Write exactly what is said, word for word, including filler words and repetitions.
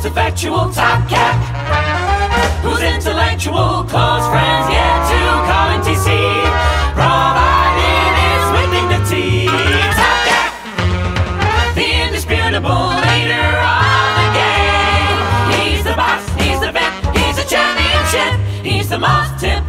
effectual top cat, who's intellectual, close friends yet to call in T C, providing his with dignity. Top cat, the indisputable leader of the game. He's the boss, he's the vet, he's a championship, he's the most tip